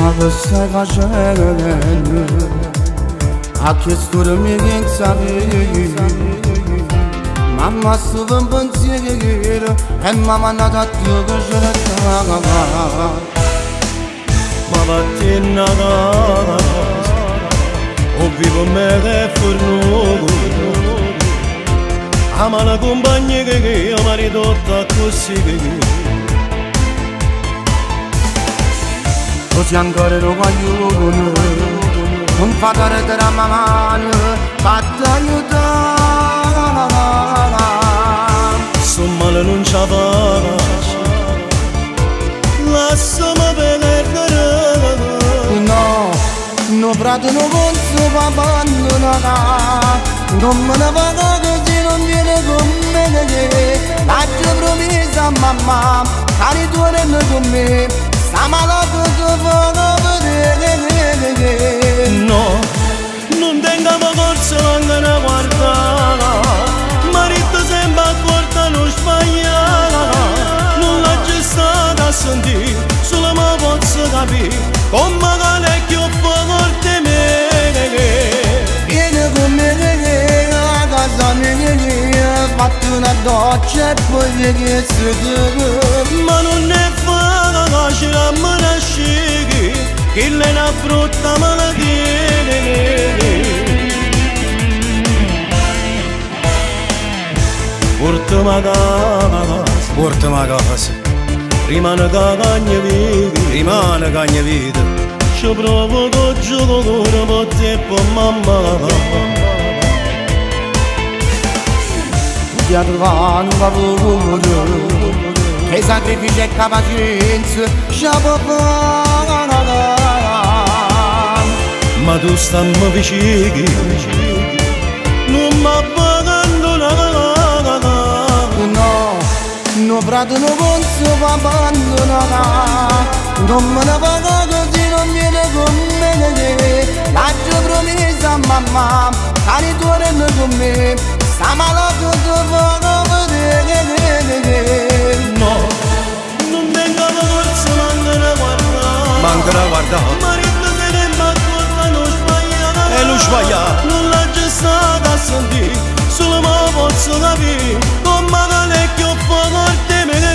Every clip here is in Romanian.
sai facendo a che stormienza mamma stava in pensiero e mamma è nata a Dio che ce la stava ma mattina o vivo me che forno ama la compagnia che ama ridotta così così ancora lo voglio non fate della mano fate aiutare sto male non ce la faccio lasciami perdere no frate non posso abbandonare non me ne vado così non viene con me l'ho promessa a mamma che ritorno con me no, non tengo corso anche a guardare marito sempre a porta non sbaglia non l'ho già stata a sentire solo mi posso capire come che più forte me vieni con me a casa mia fatto una doccia e poi vieni su ma non è facile a me nascere che lei è una brutta malattia portami a casa rimane cagna vita ci provo con gioco per te e per mamma ti ha trovato un lavoro che sacrifici e pazienza ci può fare ma tu stammi vicino non mi abbandonare no frate non posso abbandonare non me ne vado così non viene con me l'ho promessa a mamma che ritorno con me sta malato no non vengo da forza manca da guardare marito se ne va corta non sbaglia e non sbaglia non l'ho già stata a sentire solo mi posso capire come che più forte me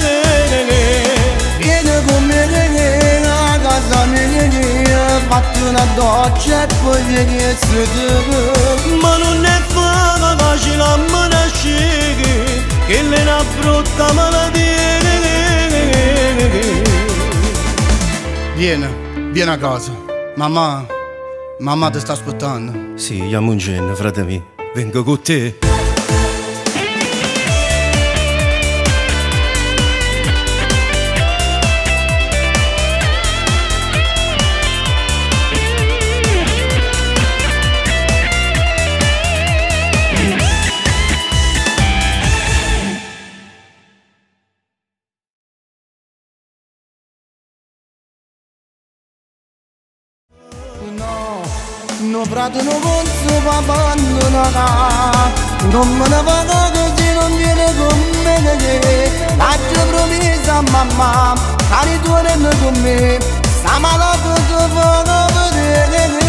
vieni con me a casa mia fatti una doccia e poi vieni su ma non è facile a me nascere che lei è una brutta malattia vieni a casa mamma ti sta aspettando sì, andiamo in genere, frate mio vengo con te no frate non posso abbandonare non me ne vado così non viene con me l'ho promessa a mamma che ritorno con me sta malato